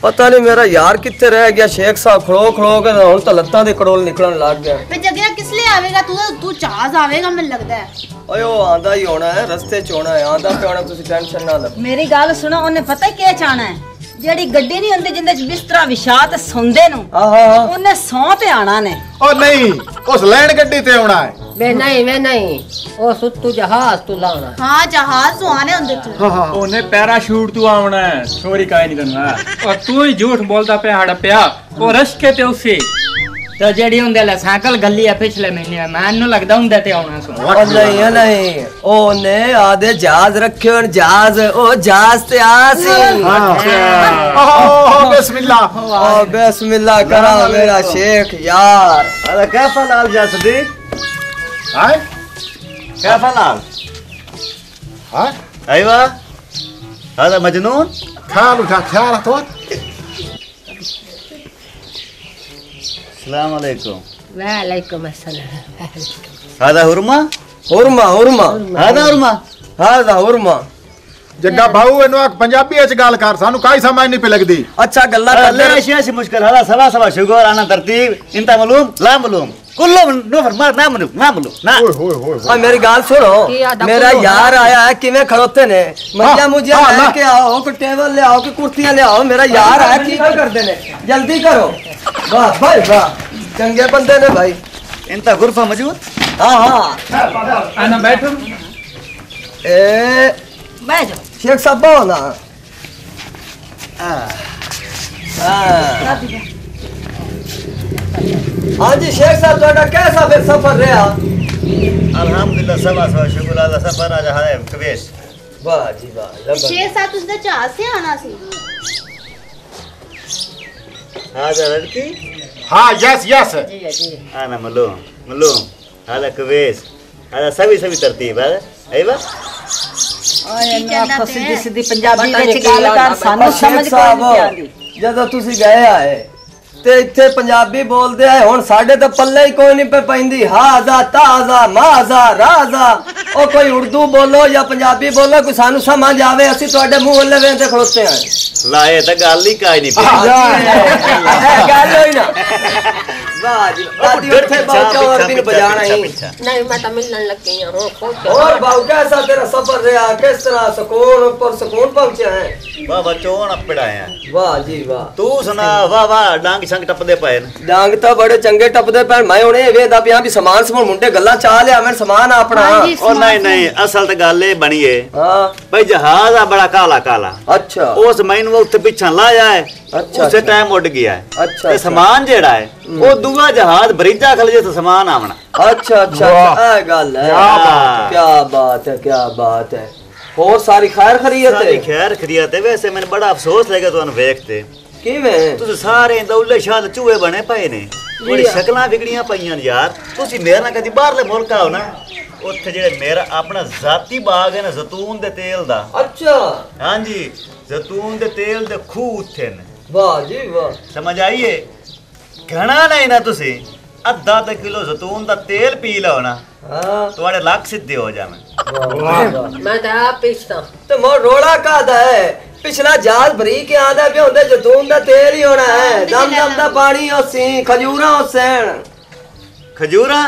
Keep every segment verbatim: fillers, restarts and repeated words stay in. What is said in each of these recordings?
पता नहीं मेरा यार कितने रह गया। शेख साहब खड़ो खड़ो के हुन तो लत्तां दे कड़ोल निकलन लग गया। मैं जगह किस लिए आवेगा तू? तू जहाज आवेगा मैं लगदा है। ओए ओ आंदा ही होना है, रस्ते च होना है, आंदा पे होना, तुसी टेंशन ना लो। मेरी गल सुनो, ओने पता क्या चाहना है? जेड़ी गड्डी नहीं होंदी जिंदे बिस्तरा विछा ते सौंदे नु, ओने सौ ते आना ने। ओ नहीं, उस लैंड गड्डी ते आना है। मैं नहीं मैं नहीं ओ सुत्तू जहाज तू लाना। हां जहाज तो आने होंदे तू। हां हां ओने पैराशूट तू आवना है। चोरी काई नहीं करना। और तू ही झूठ बोलदा पे हड़ पिया। ओ रश्के ते उसे तो जेडी हुंदे ले साइकिल गल्ली है पिछले महीने में मैनू लगदा हुंदे ते आउणा सो। ओ नहीं है नहीं, ओने आधे जहाज रखे हन, जहाज ओ जहाज ते आसी। अच्छा ओ बिस्मिल्लाह ओ बिस्मिल्लाह करा मेरा शेख यार। अरे कैसा लाल जसदीक? हाय कैसा लाल? हाय अयवा هذا مجنون؟ ख्याल उठा ख्याल तो। السلام عليكم. वालेकुम अस्सलाम। هذا हुरमा? हुरमा हुरमा هذا हुरमा? هذا हुरमा। जग्गा भाऊ इनो पंजाबी च गल कर, सानू काई समझ नहीं पे लगदी। अच्छा गल्ला कर ले। ऐसी ऐसी मुश्किल हला सवा सवा शुगर आना तरतीब इंता मालूम ला मालूम कुल्लो नो फरमा ना मालूम ना मालूम ना। ओए होए होए आ मेरी गाल सुनो, मेरा यार आया है किवें खड़ोते ने, मजा मुझे लेके आओ, कोई टेबल ले आओ, कोई कुर्सियां ले आओ। मेरा यार आया की करदे ने, जल्दी करो। वाह भाई वाह, चंगे बंदे ने भाई। इंता गुरफा मौजूद? हां हां आना बैठो। ए बैठ जाओ शेख साहब आओ ना। हाँ जी शेख साहब, ਤੁਹਾਡਾ कैसा फिर सफर रहा? अल्हम्दुलिल्लाह सवा सवा शुगर आला सफर आज है कवेश। वाह जी वाह। शेख साहब तुझे जहाज से आना सी। هذا लड़की? हां यस यस जी जी انا मालूम मालूम هذا कवेश هذا सभी सभी तरतीब है। अयवा ओए ना सीधी सीधी पंजाबी विच गल कर, सानू समझ कोई नहीं आंदी। ਜਦੋਂ ਤੁਸੀਂ ਗਏ ਆਏ ਤੇ ਇੱਥੇ ਪੰਜਾਬੀ ਬੋਲਦੇ ਆਏ, ਹੁਣ ਸਾਡੇ ਤਾਂ ਪੱਲੇ ਹੀ ਕੋਈ ਨਹੀਂ ਪੈ ਪੈਂਦੀ। ਹਾਜ਼ਾ ਤਾਜ਼ਾ ਮਾਜ਼ਾ ਰਾਜ਼ਾ, ਉਹ ਕੋਈ ਉਰਦੂ ਬੋਲੋ ਜਾਂ ਪੰਜਾਬੀ ਬੋਲੋ, ਕੋਈ ਸਾਨੂੰ ਸਮਝ ਆਵੇ, ਅਸੀਂ ਤੁਹਾਡੇ ਮੂੰਹ ਹੱਲੇ ਵੇਂਦੇ ਖੜੋਤੇ ਆਂ। ਲਾਏ ਤਾਂ ਗੱਲ ਹੀ ਕਾਈ ਨਹੀਂ ਪਈ। ਇਹ ਗੱਲ ਹੋਈ ਨਾ। वाह जी दादी उठे बाउचा और बिन बजाना ही नहीं मैं तो मिलने लग गई हूं। और बाउ कैसा तेरा सफर रहा, किस तरह सुकून पर सुकून पहुंचे हैं? वाह बच्चों पड़ाए हैं। वाह जी वाह। तू सुना वाह वाह डांग संग टपदे पे न डांग तो बड़े चंगे टपदे पे। मैं हुणे वेदा पिया भी सामान समून मुंडे गल्ला चा लिया मैं सामान अपना। ओ नहीं नहीं असल तो गल ए बनी है हां भाई जहाज आ बड़ा काला काला। अच्छा उस मैन वो उत्ते पीछा लाया है। अच्छा उसे टाइम उड़ गया है। अच्छा ते सामान जेड़ा है वो दूआ जहाज ब्रिजा खल जे तो सामान आवना। अच्छा अच्छा ए गल है। क्या बात है क्या बात है। और सारी खैर खैरियत है? सारी खैर खैरियत है। वैसे मैंने बड़ा अफसोस लगा तुहानू देखते किवें तुसी सारे दौले शाद चूहे बने पए ने, बड़ी शक्लां बिगड़ियां पईयां यार। तुसी मेरे नाल कदी बाहरले मुल्क आओ ना, उत्थे जेड़े मेरा अपना जाती बाग है ना जैतून दे तेल दा। अच्छा हां जी जैतून दे तेल दे खूह उत्थे ने। वाह जी वाह। समझ आइए घना नहीं ना तुसी अद्धा ते किलो जैतून दा तेल पी लो ना, हां तुम्हारे लाख सिद्धे हो जावे। मैं तो आप पीछता तो मोर रोड़ा कादा है, पिछला जाल भरी के आंदा पे होंदे जैतून दा तेल ही होना है। दम दम दा पानी ओसी खजूरा ओसेन खजूरा।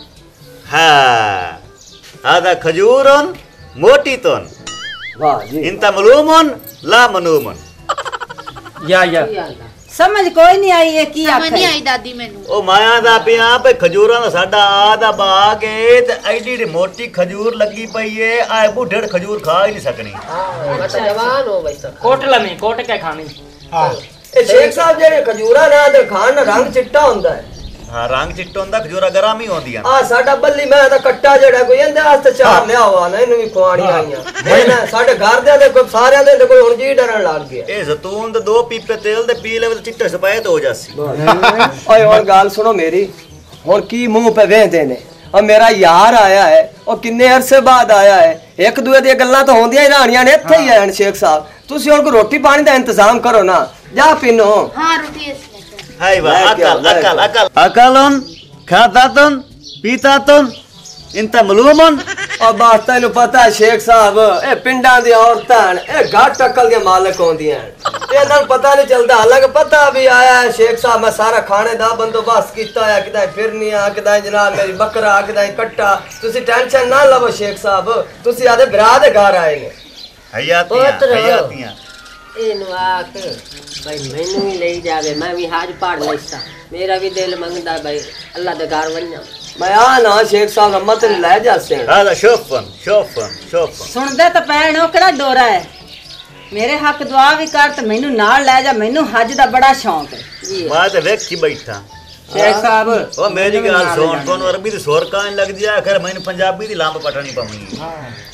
हां आधा खजूरन मोटी तोन। वाह जी इंता मलूमन ला मनूमन। या या समझ कोई नहीं आई है की समझ नहीं आखे। आई दादी मेनू। ओ माया दा पिया पे खजूरां दा साडा आदा बाग है ते एडी एडी मोटी खजूर लगी पई है। आए बुढ़ड़ खजूर खा ही नहीं सकनी। हां मैं तो जवान हो भाई साहब। कोट लमी कोट के खानी। हां ए शेख साहब जेड़े खजूरा ना दे खान ना रंग चिट्टा हुंदा है। हां रंग चिट्टा हुंदा खजूरा गरम ही होंदियां। आ साडा बल्ली मैं दा कट्टा जेड़ा कोई इंदे वास्ते चार लिया हुआ ना, इनु भी खुआणी आईयां। मैं साडे घर दे ते कोई सारे दे कोई हुन जी डरन लग गया। ए जैतून दे दो पीपे तेल दे पी लेवे ते चिट्टे सफेद हो जासी। ओए और गाल सुनो मेरी, हुन की मुंह पे वेंदे ने। और मेरा यार आया है और किन्ने अरसे बाद आया है, एक दूए दी गल्लां तो होंदियां ही राणियां ने। इत्थे ही आए शेख साहब, तुसी हुन को रोटी पानी दा इंतजाम करो ना, जा पिनो। हां रोटी इसमें हाय वाह अकल अकल अकल अकलन खातातन पीतातन ਇੰਤਾ ਮਲੂਮਨ और बात तेन पता है शेख साहब ए पिंडा दी औरतां ए घाट टक्कल दी मालिक होंदियां इन्हां नूं पता नहीं चलदा हालांकि पता भी आया है शेख साहब मैं सारा खाने दा बंदोबस्त कीता है किदा फिरनिया किदा जनाब मेरी बकरा किदा कट्टा तुसी टेंशन ना लवो शेख साहब तुसी आदे भरा दे घर आए ने हयातियां हयातियां ਇਹਨੂੰ ਆਖ ਭਾਈ ਮੈਨੂੰ ਵੀ ਲਈ ਜਾਵੇ ਮੈਂ ਵੀ ਹਾਜ ਪੜ ਲੈਸਾ ਮੇਰਾ ਵੀ ਦਿਲ ਮੰਗਦਾ ਭਾਈ ਅੱਲਾ ਦੇ ਘਰ ਵੰਨਾ मैं आ ना शेख साहब अम्मा तेन ले जासे हादा शोफन शोफन शोफन ਸੁਣਦੇ ਤਾਂ ਪੈਣ ਉਹ ਕਿਹੜਾ ਡੋਰਾ ਹੈ ਮੇਰੇ ਹੱਕ ਦੁਆ ਵੀ ਕਰ ਤੇ ਮੈਨੂੰ ਨਾਲ ਲੈ ਜਾ ਮੈਨੂੰ ਹੱਜ ਦਾ ਬੜਾ ਸ਼ੌਂਕ ਹੈ ਜੀ मैं तो वेखी बैठा शेख साहब ओ मेरी गल सुन तोनु अरबी दी सोर कान लग दिया आखिर मैनू पंजाबी दी लंब पटनी पवनी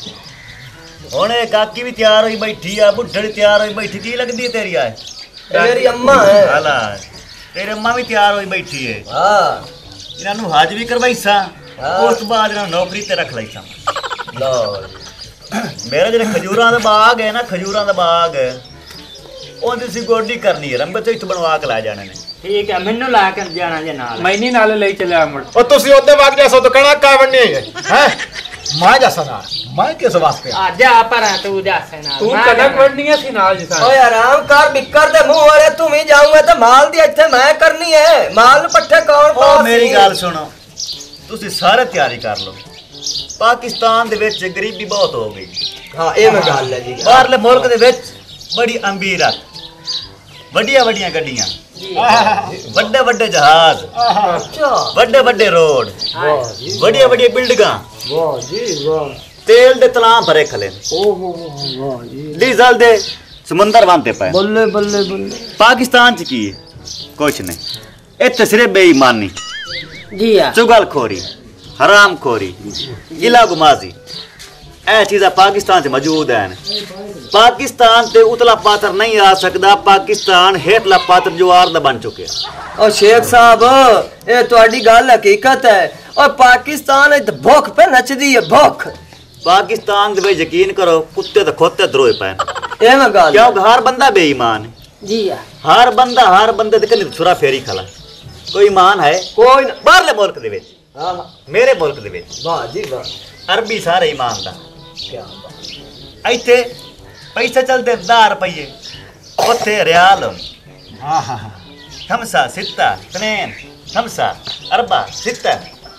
हुण ए काकी भी तैयार होई बैठी आ बुढ़ड़ी तैयार होई बैठी की लगदी है तेरी आए ये मेरी अम्मा है हाला तेरी अम्मा भी तैयार होई बैठी है हां इन्हां नू हज भी करवाईसा उस तो बाद इन्हां नौकरी ते रख लईसा लो मेरा जेह्ड़ा खजूरां दा बाग है ना खजूरां दा बाग ओहदी सी गोडी करनी है रंबे तो इत्थों बनवा के ला जाने ने ठीक है मैनू ला के जाना जे नाल मैनी नाल ले चलिया मुड़ ਉਹ ਤੁਸੀਂ ਉਹਦੇ ਵਗ ਜਾਸੋ ਤਾਂ ਕਣਾ ਕਾ ਵੰਨੀ ਹੈ ਹੈ ਮੈਂ ਜਾਸਾ ਨਾ ਮੈਂ ਕਿਸ ਵਾਸਤੇ आ जा पर तू जा से नाल तू कनक वंडनी सी नाल जिसा ओए आराम कर बिकर दे मुंह वाले तू ही जाऊंगा तो माल दी इत्थे मैं करनी है माल नू पट्ठे कौन ओ पास मेरी गल सुनो तुसी सारे तैयारी कर लो पाकिस्तान दे विच गरीबी बहुत हो गई हां ए मैं गल है जी बाहरले मुल्क दे विच बड़ी अमीर आ वड्डियां वड्डियां गड्डियां वड्डे वड्डे जहाज अच्छा वड्डे वड्डे रोड वाह जी वड्डियां वड्डियां बिल्डिंगां वाह जी वाह तेल दे तलां भरे खले ओ हो वाह जी डीजल दे समुंदर वांते पे बल्ले बल्ले बल्ले पाकिस्तान च की है कुछ नहीं इत्थे सिर्फ बेईमानी जी आ चुगलखोरी हरामखोरी गिला गुमाजी ए चीज़ां पाकिस्तान च मौजूद हैं पाकिस्तान ते उतला पात्र नहीं आ सकदा पाकिस्तान हेठला पात्र जुआर दा बन चुके और शेख साहब ये ਤੁਹਾਡੀ ਗੱਲ हकीकत है और पाकिस्तान इत्थे भूख पे नचदी है भूख पाकिस्तान दे विच यकीन करो कुत्ते ते खोते दरोए पैन ए मैं गल क्योंकि हर बंदा बेईमान है जी आ हर बंदा हर बंदे दे कन्ने छुरा फेरी खला कोई ईमान है कोई ना बाहरले मुल्क दे विच हां मेरे मुल्क दे विच वाह जी वाह अरबी सारे ईमानदार क्या ਇੱਥੇ पैसे चलते दस रुपये उत्थे रियाल ਹਾਂ ਹਾਂ ਹਾਂ खमसा सित्ता तनेन खमसा अरबा सित्ता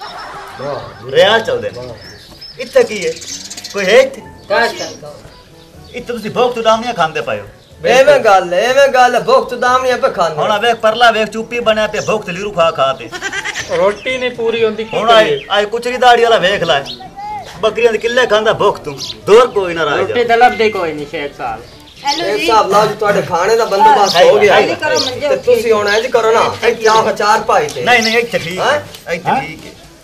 रियाल चलते इत्थे की है कोई है इत्थे काश कर इत्थे तुसी भोग तुडामियां खांदे पायो एवें गल एवें गल भूख तो दाम नहीं पे खाना हुण वेख परला वेख चुप्पी बनया पे भोग ते लीरू खा खा ते रोटी नहीं पूरी होंदी की हुण आए आए कुचरी दाड़ी वाला वेख ला बकरियां दे किल्ले खांदा भोग तू दूर कोई ना रह रोटी जा ते लभदी कोई नहीं शेख साहब हेलो एक जी साहब लाओ जी ਤੁਹਾਡੇ ਖਾਣੇ ਦਾ ਬੰਦੋਬਸਤ ਹੋ ਗਿਆ ਹੈਗੀ ਕਰੋ ਮੰਜੇ ਤੇ ਤੁਸੀਂ ਹੁਣ ਇੰਜ ਕਰੋ ਨਾ ਇੱਕ ਚਾਹ ਚਾਰ ਪਾਈ ਤੇ नहीं नहीं ਇੱਥੇ ਠੀਕ हैं? है ਇੱਥੇ ठीक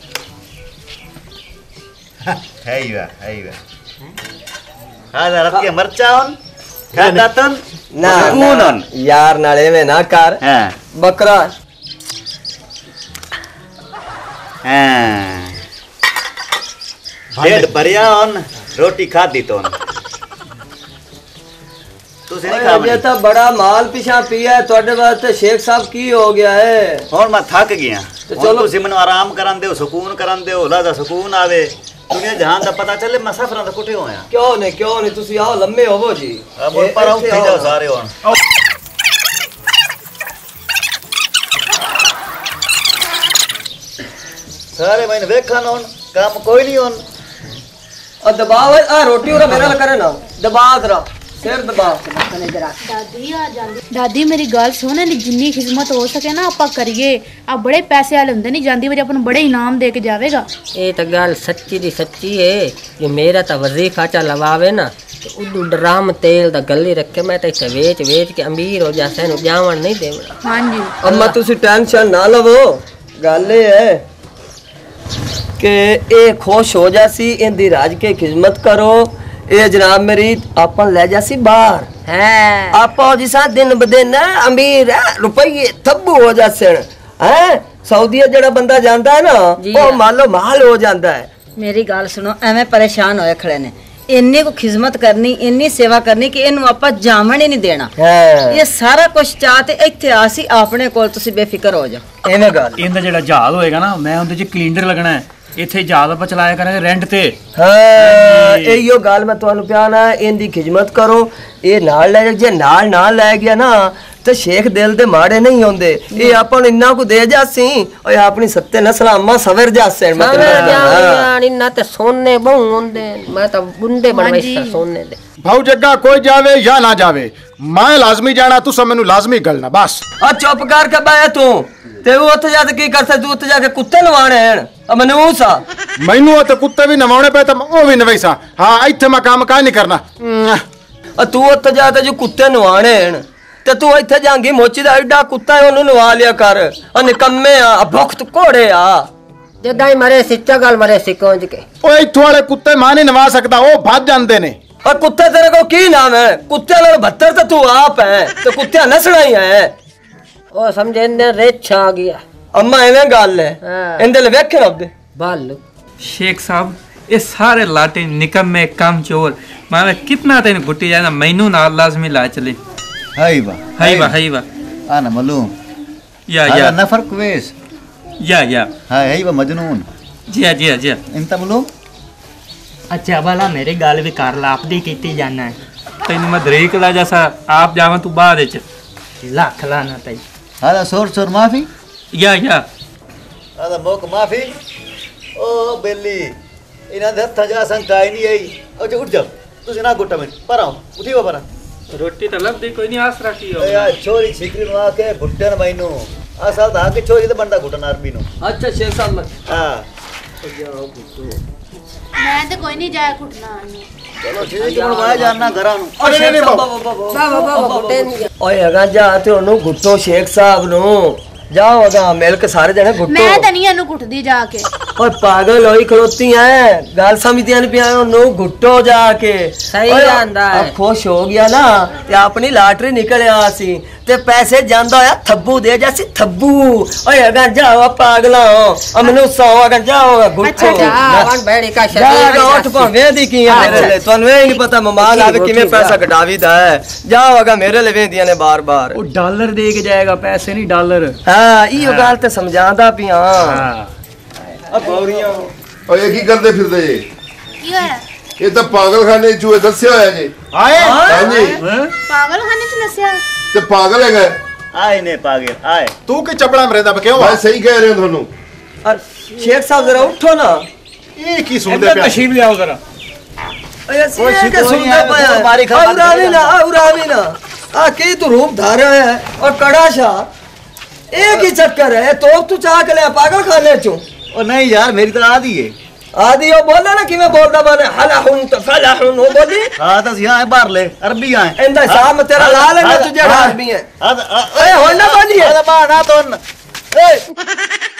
है है ही वा है ही वा हां रख के मरचा हन खादा तन ना सुकून हन यार ਨਾਲ ਐਵੇਂ ਨਾ ਕਰ हां ਬੱਕਰਾ हां पेट भरिया हन रोटी खादी तो तुसी नहीं ये खावनी तो बड़ा माल पिछा पिया है ਤੁਹਾਡੇ ਵਾਸਤੇ शेख साहब की हो गया है हुन मैं थक गया तो तो चलो। चलो तुसी मैनू आराम करान दो सुकून करान दो लादा सुकून आवे दुनिया जहान दा पता चले मैं सफरां दा कुठे होया क्यों नहीं क्यों नहीं ਤੁਸੀਂ आओ लम्बे होवो जी अब पर उठ ਇੱਥੇ जाओ आओ। सारे हुन सारे मैंने देखा ना हुन काम कोई नहीं हुन और दबाव है आ रोटी और मेरा करे ना दबा जरा सिर दबा दादी आ ਜਾਂਦੀ ਦਾਦੀ ਮੇਰੀ ਗੱਲ ਸੁਣ ਇਹਦੀ ਜਿੰਨੀ ਖਿਦਮਤ ਹੋ ਸਕੇ ਨਾ ਆਪਾਂ ਕਰੀਏ ਆ ਬੜੇ ਪੈਸੇ ਵਾਲੇ ਹੁੰਦੇ ਨਹੀਂ ਜਾਂਦੀ ਵਾਰੀ ਆਪਾਂ ਨੂੰ ਬੜੇ ਇਨਾਮ ਦੇ ਕੇ ਜਾਵੇਗਾ ਇਹ ਤਾਂ ਗੱਲ ਸੱਚੀ ਦੀ ਸੱਚੀ ਏ ਜੋ ਮੇਰਾ ਤਾਂ ਵਜ਼ੀਫਾ ਚਾ ਲਵਾਵੇ ਨਾ ਤੇ ਉਦੋਂ ਡਰਾਮ ਤੇਲ ਦਾ ਗੱਲੀ ਰੱਖੇ ਮੈਂ ਤਾਂ ਇੱਥੇ ਵੇਚ ਵੇਚ ਕੇ ਅਮੀਰ ਹੋ ਜਾ ਸੈਨੂੰ ਜਾਵਣ ਨਹੀਂ ਦੇਵਣਾ ਹਾਂਜੀ अम्मा ਤੁਸੀਂ टेंशन ना लवो गल ये है कि ये खुश हो जासी इंदी राज के खिदमत करो ये जनाब मेरी आपन ले जासी बाहर ਹੈ आपा जिसा दिन ब दिन अमीर है रुपये थब्बू हो जासे हैं सऊदी जड़ा बंदा जाता है ना जी वो हाँ। मालो माल हो जाता है ਮੇਰੀ ਗੱਲ ਸੁਣੋ ਐਵੇਂ ਪਰੇਸ਼ਾਨ ਹੋਏ ਖੜੇ ਨੇ ਇੰਨੀ ਕੋ ਖਿਦਮਤ ਕਰਨੀ ਇੰਨੀ ਸੇਵਾ ਕਰਨੀ ਕਿ ਇਹਨੂੰ ਆਪਾਂ ਜਾਵਣ ਹੀ ਨਹੀਂ ਦੇਣਾ हाँ ਇਹ ਸਾਰਾ ਕੁਝ ਚਾਹ ਤੇ ਇੱਥੇ ਆ ਸੀ ਆਪਣੇ ਕੋਲ ਤੁਸੀਂ ਬੇਫਿਕਰ ਹੋ ਜਾਓ एवें गल ਇਹਦਾ ਜਿਹੜਾ ਜਹਾਜ਼ ਹੋਏਗਾ ਨਾ ਮੈਂ ਉਹਦੇ ਚ ਕੈਲੰਡਰ ਲੱਗਣਾ ਹੈ ਇੱਥੇ ਜਹਾਜ਼ ਆਪਾਂ ਚਲਾਇਆ ਕਰਾਂਗੇ ਰੈਂਟ ਤੇ। ਹਾਂ ਇਹੋ ਗੱਲ ਮੈਂ ਤੁਹਾਨੂੰ ਪਿਆ ਨਾ, ਇਹਦੀ ਖਿਦਮਤ ਕਰੋ, ਇਹ ਨਾਲ ਲੈ ਜੇ ਨਾਲ ਨਾਲ ਲੈ ਗਿਆ ਨਾ ਤੇ ਸ਼ੇਖ ਦਿਲ ਦੇ ਮਾੜੇ ਨਹੀਂ ਹੁੰਦੇ। ਇਹ ਆਪਾਂ ਨੂੰ ਇੰਨਾ ਕੁ ਦੇ ਜਾਸੀ ਓਏ ਆਪਣੀ ਸੱਤੇ ਨਸਲਾਂ ਅੰਮਾ ਸਵਰ ਜਾਸੇ ਮਤਲਬ ਜਾਨ ਇੰਨਾ ਤੇ ਸੋਨੇ ਬਹੁ ਹੁੰਦੇ। ਮੈਂ ਤਾਂ ਬੁੰਡੇ ਬਣਵਾਈਸਾ ਸੋਨੇ ਦੇ। भाऊ जग्गा कोई जावे या ना जावे, मैं लाजमी जाना, तू सब मेनू लाजमी गलना बस। आ चुप कर के बैठ तू ते वो उत्थे जाके की करता, तू उत्थे जाके कुत्ते नवाने हैं आ मनूस आ मैनू ते कुत्ते भी नवाने पे ते ओ भी नवैसा। हां इत्थे मैं काम काहे नहीं करना। आ तू उत्थे जाके जो कुत्ते नवाने हैं ते तू इत्थे जांगी मोची दा एडा कुत्ता है ओनू नवा लिया कर। आ निकम्मे आ भुखत कोड़े आ जदा ही मरे सिच्चा गल मरे सिकोंज के। ओ इत्थों वाले कुत्ते मैं नहीं नवा सकदा, ओ भज जांदे ने। और कुत्ते तेरे को की नाम है? कुत्ते वाले बहत्तर तो तू आप है तो कुत्ते नसना ही है। ओ समझे ने रेछ आ गया अम्मा एवें गल है इंदे ले वेखे ना दे बाल। शेख साहब ये सारे लाटे निकम्मे कम चोर, माने कितना तेन गुट्टी जाना मैनू ना लाजमी ला चले। हाय बा हाय बा हाय बा आना मालूम या या नफर क्वेस या या हाय हाय बा मजनून जी जी जी इंता मालूम। अच्छा भला मेरी गल भी कर ला, आपदी कीती जाना है तेन मैं दरीक ला जैसा आप जावा तू बाद विच लख लाना तई। हादा सोर सोर माफी या या हादा मोक माफी। ओ बेली इना दे हत्था जा संकाई नहीं आई। ओ जे उठ जा तुसी ना गुट्टा में पर आओ उठी वा पर रोटी तो लब दी कोई नहीं आस रखी हो यार छोरी छिकरी मा के गुट्टन मैनू आ साल दा के छोरी ते बंदा गुट्टन अरबी नु। अच्छा शेख साहब मैं हां मैं तो कोई नहीं जाया कुटना। चलो ठीक है मैं जानना घरा नु। अरे नहीं बाबा बाबा बाबा ओए अगा जा ते ओनु गुट्टो शेख साहब नु जाओ अगा मिल के सारे जने गुट्टो। मैं तो नहीं अनु कुटदी जाके। ओए पागल होई खलोती है गाल समितियां ने पिया ओनु गुट्टो जाके सही जानदा है। खुश हो गया ना ते अपनी लॉटरी निकल आसी ते पैसे जांदा होया थब्बू दे जासी थब्बू। ओए अगा जाओ पागला हो अमनु सौ अगा जाओ गुट्टो वन बैड़ी का जा उठ भावे दी की है मेरे ले तन्नु ए नहीं पता ममाल आवे किवें पैसा कटावी दा है। जाओ अगा मेरे ले वेंदियां ने बार बार। ओ डॉलर दे के जाएगा, पैसे नहीं डॉलर। हां इयो गल ते समझांदा पिया। हां अब बौरियां और ये की करदे फिरदे जे? की होया? ये तो पागलखाने चूहे दस्या होया जी। आए हां जी पागलखाने च नसिया ते पागल है गए आए ने पागल आए। तू की चपड़ा में रहंदा क्यों? मैं सही कह रहे हूं थानू। और शेख साहब जरा उठो ना। ये की सुनदे पे तशीब ले आओ जरा। ओए सीधे के सुनते पाया बारी खबर उरावी ना उरावी ना आ की तू रूप धारा है और कड़ाशा एक ही चक्कर है तो तू चाह के ले पागलखाने चो। ओ नहीं यार मेरी तो आदि है। आदि वो बोला ना कि मैं बोलदा माने हलाहुन तो फलाहुन वो बोली। हां तो यहां है बाहर ले अरबी है इंदा शाम तेरा लाल है ना तुझे अरबी है। हां ओए होना बोली है हां ना तो ए